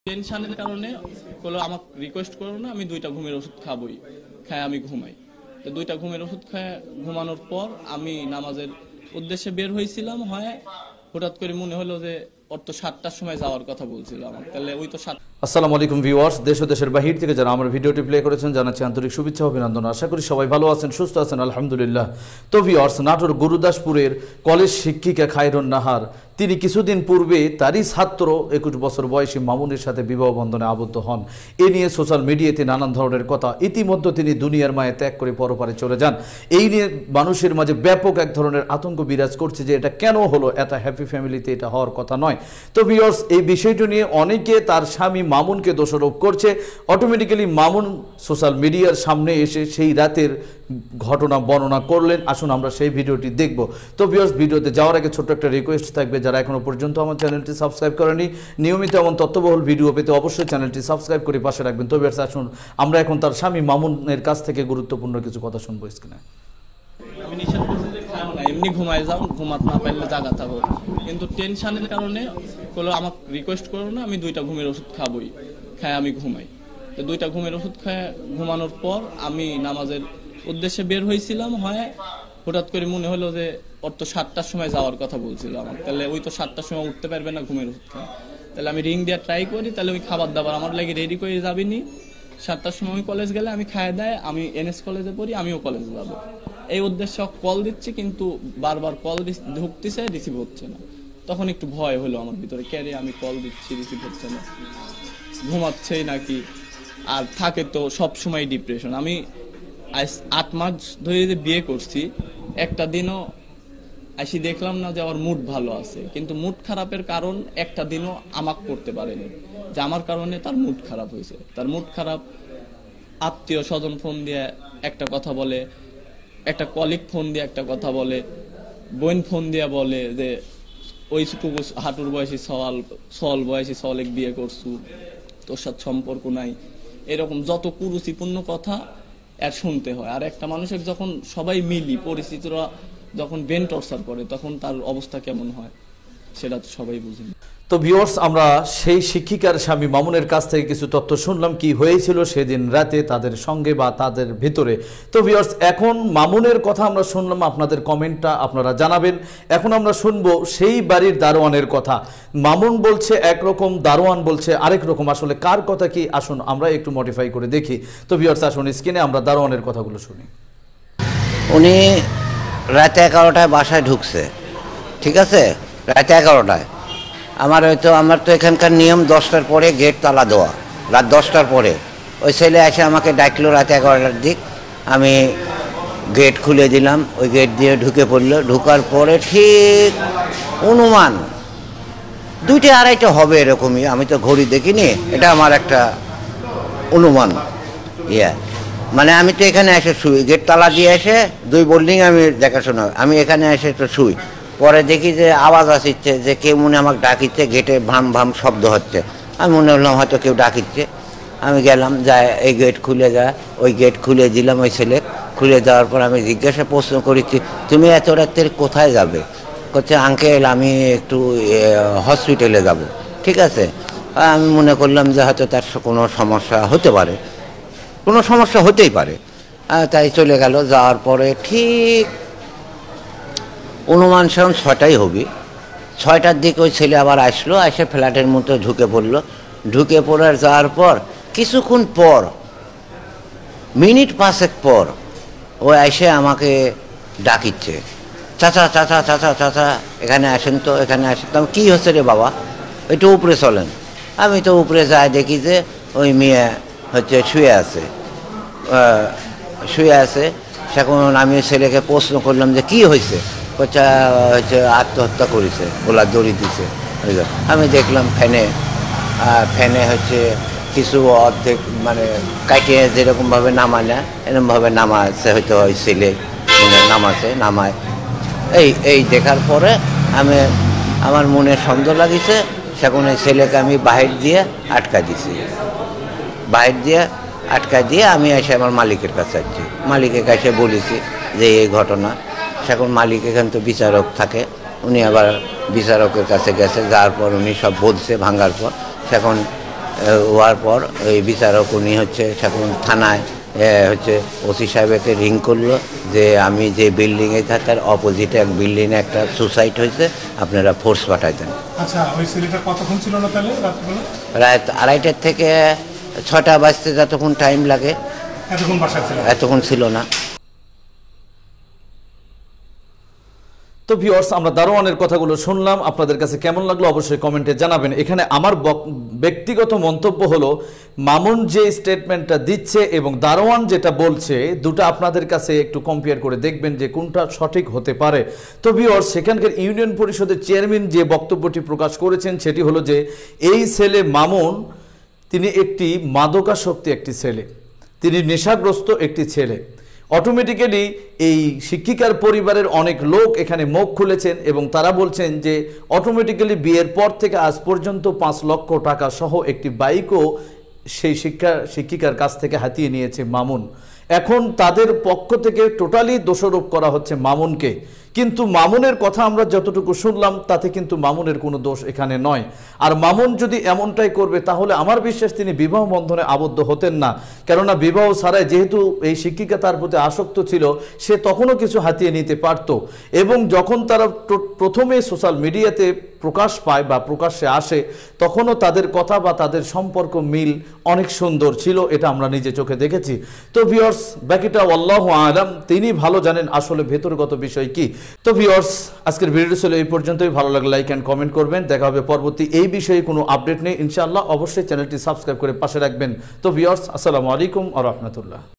টেনশনের কারণে বললো আমাকে রিকোয়েস্ট করো না, আমি 2টা ঘুমের ওষুধ খাবই, খায় আমি ঘুমাই। তো 2টা ঘুমের ওষুধ খায় ঘুমানোর পর আমি নামাজের উদ্দেশ্যে বের হয়েছিলাম, হয় হঠাৎ করে মনে হলো যে ওর তো 7টার সময় যাওয়ার কথা বলছিল আমার, তাহলে ওই তো 7। আসসালামু আলাইকুম ভিউয়ার্স, দেশ ও দেশের বাহির থেকে যারা আমার ভিডিওটি প্লে করেছেন জানাচ্ছি আন্তরিক শুভেচ্ছা অভিনন্দন। আশা করি সবাই ভালো আছেন, সুস্থ আছেন, আলহামদুলিল্লাহ। তো ভিউয়ার্স, নাটোর গুরুদাসপুরের কলেজ শিক্ষিকা খায়রুন নাহার তিনি কিছুদিন পূর্বে তারই ছাত্র 21 বছর বয়সী মামুনের সাথে বিবাহ বন্ধনে আবদ্ধ হন। এ নিয়ে সোশ্যাল মিডিয়াতে নানান ধরনের কথা। ইতিমধ্যে তিনি দুনিয়ার মায়া ত্যাগ করে পরপারে চলে যান। এই নিয়ে মানুষের মাঝে ব্যাপক এক ধরনের আতঙ্ক বিরাজ করছে যে এটা কেন হলো, এটা হ্যাপি ফ্যামিলিতে এটা হওয়ার কথা নয়। তো ভিউয়ার্স, এই বিষয়টি নিয়ে অনেকে তার স্বামী মামুনকে দোষারোপ করছে। অটোমেটিক্যালি মামুন সোশ্যাল মিডিয়ার সামনে এসে সেই রাতের ঘটনা বর্ণনা করলেন। আসুন আমরা সেই ভিডিওটি দেখব। তো ভিউয়ার্স, ভিডিওতে যাওয়ার আগে ছোট্ট একটা রিকোয়েস্ট থাকবে, যারা এখনো পর্যন্ত আমার চ্যানেলটি সাবস্ক্রাইব করেনি, নিয়মিত এমন তথ্যবহুল ভিডিও পেতে অবশ্যই চ্যানেলটি সাবস্ক্রাইব করে পাশে রাখবেন। তো ভিউয়ার্স, আসুন আমরা এখন তার স্বামী মামুনের কাছ থেকে গুরুত্বপূর্ণ কিছু কথা শুনবো স্ক্রিনে। আমি নিষেধ করছি যে খাও না, এমনি ঘুমায় যাও, ঘুমাতে না পারলে জাগা থাকো, কিন্তু টেনশনের কারণে বললো আমাকে রিকোয়েস্ট করো না, আমি 2টা ঘুমের ওষুধ খাবই, খায় আমি ঘুমাই। তো 2টা ঘুমের ওষুধ খায় ঘুমানোর পর আমি নামাজের উদ্দেশ্যে বের হয়েছিলাম, হয় হঠাৎ করে মনে হলো যে ওর তো 7টার সময় যাওয়ার কথা বলছিল আমার, তাহলে ওই তো 7টার সময় উঠতে পারবে না ঘুমের ওষুধ খায়, তাহলে আমি রিং দিয়ে ট্রাই করি, তাহলে ওই খাবার দাবার আমার লাগে রেডি করে যাবিনি। 7টার সময় আমি কলেজ গেলে আমি খায় দেয়, আমি NS কলেজে পড়ি, আমিও কলেজে যাবো, এই উদ্দেশ্যে কল দিচ্ছি, কিন্তু বারবার কল ঢুকতেছে, রিসিভ হচ্ছে না। তখন একটু ভয় হলো আমার ভিতরে, ক্যারে আমি কল দিচ্ছি, রিসিভ হচ্ছে না, ঘুমাচ্ছেই নাকি। আর থাকে তো সব সময় ডিপ্রেশন। আমি 8 মাস ধরে যে বিয়ে করছি, একটা দিনও আসি দেখলাম না যে আমার মুড ভালো আছে, কিন্তু মুড খারাপের কারণ একটা দিনও আমাকে করতে পারেনি যে আমার কারণে তার মুড খারাপ হয়েছে। তার মুড খারাপ, আত্মীয় স্বজন ফোন দিয়ে একটা কথা বলে, একটা কলিগ ফোন দিয়ে একটা কথা বলে, বোন ফোন দিয়ে বলে যে ওইটুকু হাঁটুর বয়সী সল বয়সী সলেক বিয়ে করছু, তোর সাথে সম্পর্ক নাই, এরকম যত কুরুচিপূর্ণ কথা আর শুনতে হয়। আর একটা মানুষের যখন সবাই মিলি পরিচিতরা যখন ব্রেন টর্চার করে, তখন তার অবস্থা কেমন হয় সেটা তো সবাই বুঝেন। তো ভিউয়ার্স, আমরা সেই শিক্ষিকার স্বামী মামুনের কাছ থেকে কিছু তথ্য শুনলাম কি হয়েছিল সেদিন রাতে তাদের সঙ্গে বা তাদের ভিতরে। তো ভিউয়ার্স, এখন মামুনের কথা আমরা শুনলাম, আপনাদের কমেন্টটা আপনারা জানাবেন। এখন আমরা শুনবো সেই বাড়ির দারোয়ানের কথা। মামুন বলছে একরকম, দারোয়ান বলছে আরেক রকম। আসলে কার কথা কি, আসুন আমরা একটু মডিফাই করে দেখি। তো ভিউয়ার্স, আসুন স্ক্রিনে আমরা দারোয়ানের কথাগুলো শুনি। উনি রাতে 11টায় বাসায় ঢুকছে, ঠিক আছে, রাতে 11টায়। আমার তো এখানকার নিয়ম 10টার পরে গেট তালা দেওয়া, রাত 10টার পরে। ওই ছেলে এসে আমাকে ডাকলো রাতে 11টার দিক, আমি গেট খুলে দিলাম, ওই গেট দিয়ে ঢুকে পড়লো। ঢুকার পরে ঠিক অনুমান 2টা 2:30 হবে এরকমই, আমি তো ঘড়ি দেখিনি, এটা আমার একটা অনুমান। মানে আমি তো এখানে এসে শুই, গেট তালা দিয়ে এসে 2 বিল্ডিং আমি দেখাশোনা, আমি এখানে এসে তো শুই। পরে দেখি যে আওয়াজ আসছে, যে কেউ মনে আমাকে ডাকিচ্ছে, গেটে ভাম ভাম শব্দ হচ্ছে। আমি মনে হলাম হয়তো কেউ ডাকিচ্ছে, আমি গেলাম, যায় এই গেট খুলে যায়, ওই গেট খুলে দিলাম। ওই ছেলে খুলে দেওয়ার পর আমি জিজ্ঞাসা প্রশ্ন করেছি, তুমি এত রাত্রে কোথায় যাবে? বলছে আঙ্কেল আমি একটু হসপিটালে যাব। ঠিক আছে, আমি মনে করলাম যে হয়তো তার কোনো সমস্যা হতে পারে, কোনো সমস্যা হতেই পারে, তাই চলে গেল। যাওয়ার পরে ঠিক অনুমান সেরকম 6টাই হবে। 6টার দিকে ওই ছেলে আবার আসলো, এসে ফ্ল্যাটের মধ্যে ঢুকে পড়লো। ঢুকে পড়ার যাওয়ার পর কিছুক্ষণ পর, মিনিট 5 পর, ও এসে আমাকে ডাকিচ্ছে, চাচা চাচা চাচা চাচা এখানে আসেন তো, এখানে আসেন তো। কী হচ্ছে রে বাবা, একটু উপরে চলেন। আমি তো উপরে যাই, দেখি যে ওই মেয়ে হচ্ছে শুয়ে আছে। সেখন আমি ছেলেকে প্রশ্ন করলাম যে কী হয়েছে? হচ্ছে আত্মহত্যা করেছে, গোলা দড়ি দিছে। আমি দেখলাম ফ্যানে হচ্ছে কিছু অর্ধেক মানে কাটিয়ে যেরকমভাবে নামায় না, এরকমভাবে নামাচ্ছে, হয়তো ওই ছেলে নামায়। এই দেখার পরে আমার মনে সন্দেহ লাগিছে। সেখানে ছেলেকে আমি বাহির দিয়ে আটকা দিছি। আটকা দিয়ে আমি এসে আমার মালিকের কাছে যাচ্ছি। মালিকের কাছে বলেছি যে এই ঘটনা। সেখন মালিক এখানে তো বিচারক থাকে, উনি আবার বিচারকের কাছে গেছে, যাওয়ার পর উনি সব বলছে ভাঙার পর। সেখন হওয়ার পর ওই বিচারক উনি হচ্ছে তখন থানায় হচ্ছে ওসি সাহেবকে রিং করলো যে আমি যে বিল্ডিংয়ে থাকার অপোজিটে এক বিল্ডিংয়ে একটা সুসাইড হয়েছে, আপনারা ফোর্স পাঠাই দেন। আচ্ছা, ওই ছেলেটা কতক্ষণ ছিল না তাহলে রাতবেলা? রাত 2:30 থেকে 6টা বাজতে যতক্ষণ টাইম লাগে এতক্ষণ বাসায় ছিল? এতক্ষণ ছিল না। তো ভিউয়ার্স, আমরা দারোয়ানের কথাগুলো শুনলাম, আপনাদের কাছে কেমন লাগলো অবশ্যই কমেন্টে জানাবেন। এখানে আমার ব্যক্তিগত মন্তব্য হলো, মামুন যে স্টেটমেন্টটা দিচ্ছে এবং দারোয়ান যেটা বলছে, দুটো আপনাদের কাছে একটু কম্পেয়ার করে দেখবেন যে কোনটা সঠিক হতে পারে। তো ভিউয়ার্স, সেখানকার ইউনিয়ন পরিষদের চেয়ারম্যান যে বক্তব্যটি প্রকাশ করেছেন সেটি হলো যে এই ছেলে মামুন তিনি একটি মাদকাসক্ত একটি ছেলে, তিনি নেশাগ্রস্ত একটি ছেলে। অটোমেটিক্যালি এই শিক্ষিকার পরিবারের অনেক লোক এখানে মুখ খুলেছেন এবং তারা বলছেন যে অটোমেটিক্যালি বিয়ের পর থেকে আজ পর্যন্ত 5 লক্ষ টাকা সহ একটি বাইকও সেই শিক্ষিকার কাছ থেকে হাতিয়ে নিয়েছে মামুন। এখন তাদের পক্ষ থেকে টোটালি দোষারোপ করা হচ্ছে মামুনকে, কিন্তু মামুনের কথা আমরা যতটুকু শুনলাম তাতে কিন্তু মামুনের কোনো দোষ এখানে নয়। আর মামুন যদি এমনটাই করবে তাহলে আমার বিশ্বাস তিনি বিবাহ বন্ধনে আবদ্ধ হতেন না, কেননা বিবাহ ছাড়াই যেহেতু এই শিক্ষিকা তার প্রতি আসক্ত ছিল, সে তখনও কিছু হাতিয়ে নিতে পারত। এবং যখন তারা প্রথমে সোশ্যাল মিডিয়াতে প্রকাশ পায় বা প্রকাশ্যে আসে, তখনও তাদের কথা বা তাদের সম্পর্ক মিল অনেক সুন্দর ছিল, এটা আমরা নিজে চোখে দেখেছি। তো ভিউয়ার্স, বাকিটা আল্লাহু আ'লাম, তিনি ভালো জানেন আসলে ভেতরগত বিষয় কি। তো ভিউয়ার্স, আজকের ভিডিও ছিল এই পর্যন্তই। ভালো লাগলে লাইক এন্ড কমেন্ট করবেন। দেখা হবে পরবর্তী এই বিষয়ে কোনো আপডেট নেই ইনশাআল্লাহ। অবশ্যই চ্যানেলটি সাবস্ক্রাইব করে পাশে রাখবেন। তো ভিউয়ার্স, আসসালামু আলাইকুম ওয়া রাহমাতুল্লাহ।